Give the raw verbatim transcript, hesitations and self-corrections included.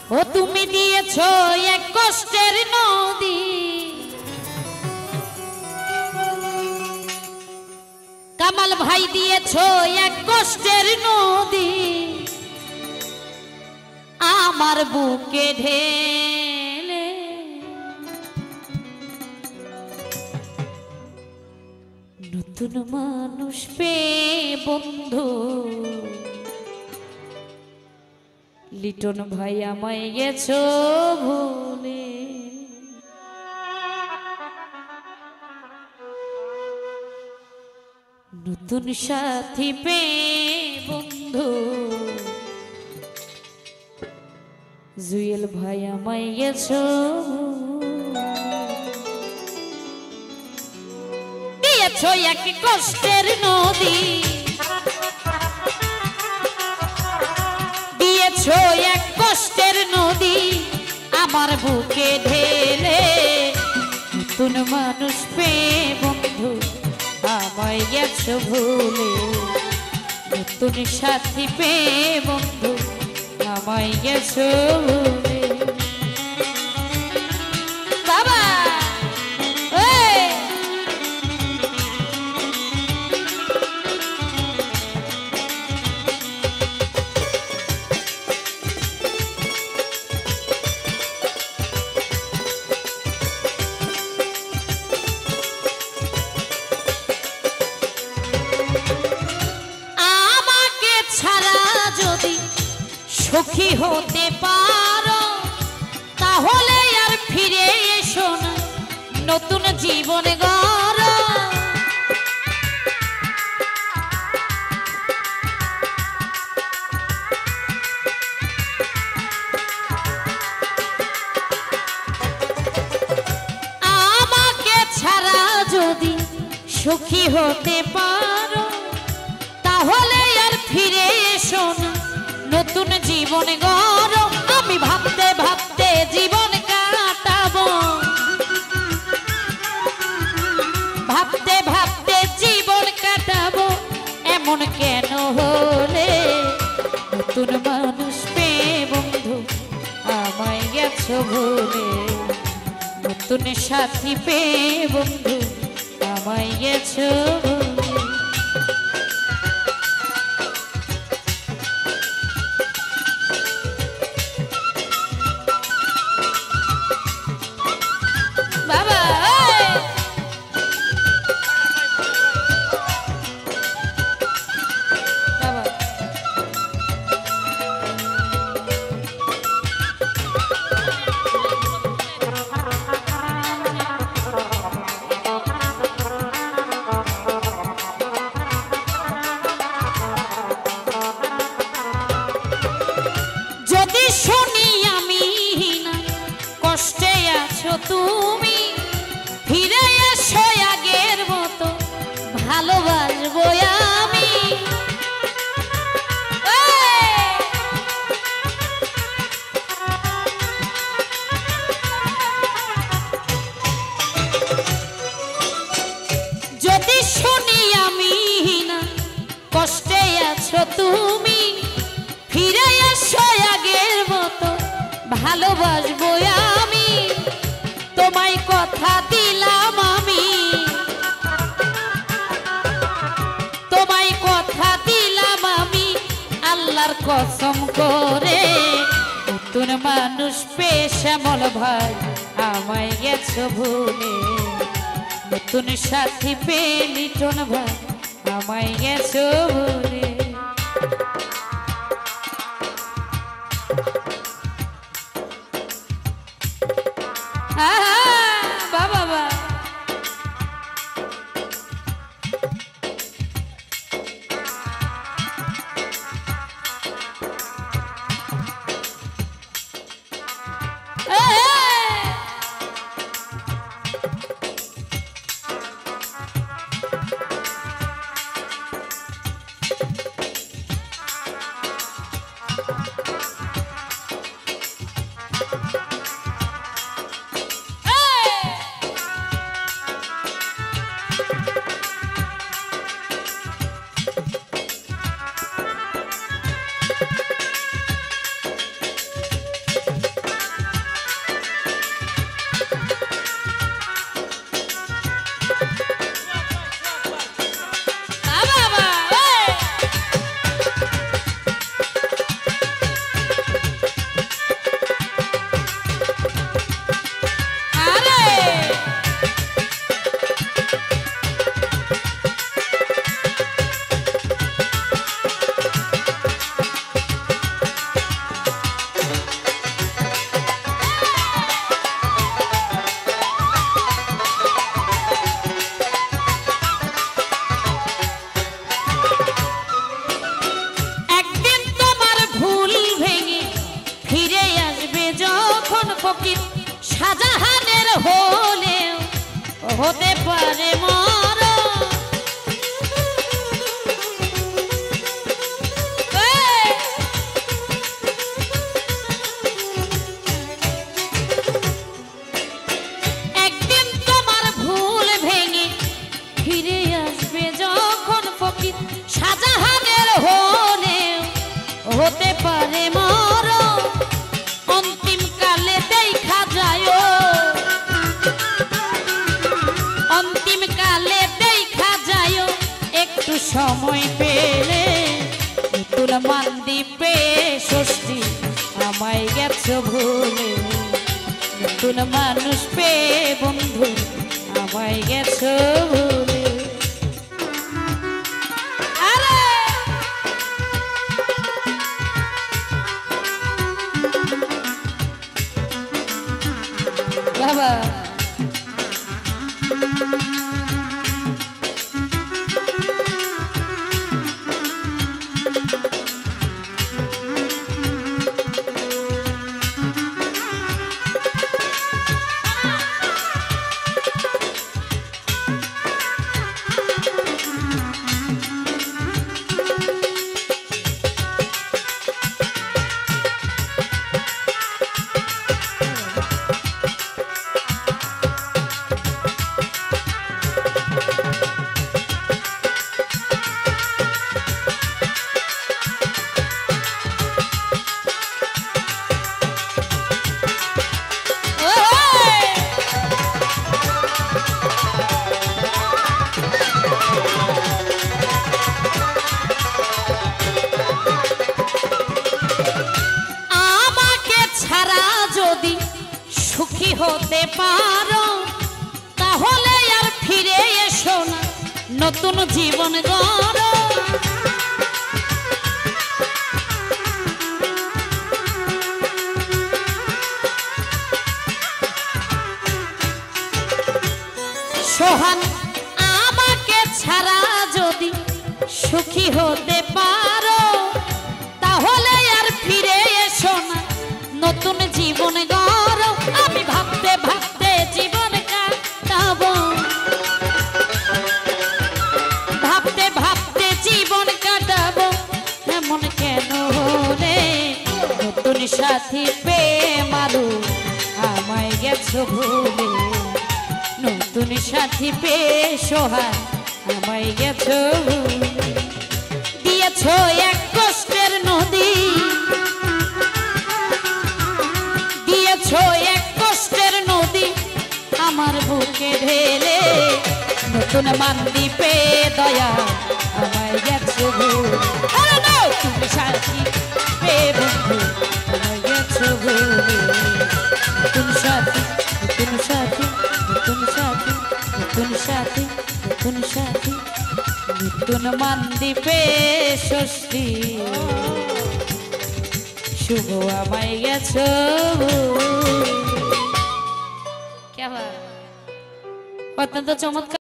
ও তুমি দিয়েছো এক কষ্টের নদী, কামাল ভাই দিয়েছো এক কষ্টের নদী, আমার বুকে ঢেলে নতুন মানুষ পেয়ে বন্ধু লিটন ভাই আমায় গেছো ভুলে। নতুন সাথী পেয়ে বন্ধু জুয়েল ভাই আমায় গেছো, দিয়েছো এক কষ্টের নদী, দিয়েছো এক কষ্টের নদী, আমার বুকে ঢেলে নতুন মানুষ পেয়ে বন্ধু আমায় গেছো ভুলে। নতুন সাথী পেয়ে বন্ধু আমায় গেছো ভুলে। বাবা সুখী হতে পারো তাহলে আর ফিরে এসো না, নতুন জীবন গড়ো। আমাকে ছাড়া যদি সুখী হতে পারো তাহলে আর ফিরে এসো না, নতুন জীবন গড়ো। আমি ভাবতে ভাবতে জীবন কাটাবো, ভাবতে ভাবতে জীবন কাটাবো, এমন কেন হলে? নতুন মানুষ পেয়ে বন্ধু আমায় গেছো ভুলে, নতুন সাথী পেয়ে বন্ধু আমায় গেছো ভুলে। শুনি আমি না কষ্টে আছো তুমি, ফিরে এসো আগের মতো ভালোবাসবো আমি। যদি শুনি আমি না কষ্টে আছো তুমি, ফিরে এসো আগের মতো ভালোবাসবো আমি। তোমায় কথা দিলাম আমি, তোমায় কথা দিলাম আমি আল্লাহর কসম করে। নতুন মানুষ পেয়ে শ্যামল ভাই আমায় গেছো ভুলে, নতুন সাথী পেয়ে লিটন ভাই আমায় গেছো ভুলে। বাবা বা ফকির শাহজাহানের হলেও হতে পারে মর একদিন তোমার ভুল ভেঙে ফিরে আসবে যখন ফকির শাহজাহানের হলেও হতে পারে মর অন্তিম কালে দেখা যায় অন্তিম কালে দেখা যায় একটু সময় পেলে নতুন মানদ্বীপে ষষ্ঠী আমায় গেছো ভুলে নতুন মানুষ পেয়ে বন্ধু আমায় গেছো ভুলে বাবা সুখী হতে পারো তাহলে আর ফিরে এসো না নতুন জীবন গড়ো সোহান আমাকে ছাড়া যদি সুখী হতে পারো তাহলে আর ফিরে এসো না নতুন জীবন গড়ো আমি ভাবতে ভাবতে জীবন কাটাবো ভাবতে ভাবতে জীবন কাটাবো এমন কেন হলে নতুন সাথী পেয়ে মারু আমায় গেছো ভুলে নতুন সাথী পেয়ে সোহান আমায় গেছো দিয়েছো এক কষ্টের নদী এক কষ্টের নদী আমার বুকে ঢেলে নতুন মানদ্বীপে দয়া আমায় গেছো তুমি সাথী পেয়ে বন্ধু আমায় গেছো ভুলে নতুন সাথী নতুন সাথী নতুন সাথী নতুন সাথী নতুন সাথী নতুন মানদ্বীপে ষষ্ঠী শুভ আমায় গেছো অত্যন্ত চমৎকার।